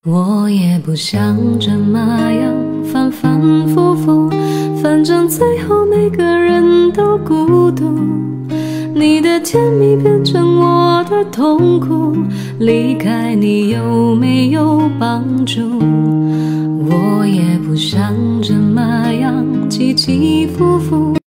我也不想这么样反反复复，反正最后每个人都孤独。你的甜蜜变成我的痛苦，离开你有没有帮助？我也不想这么样起起伏伏。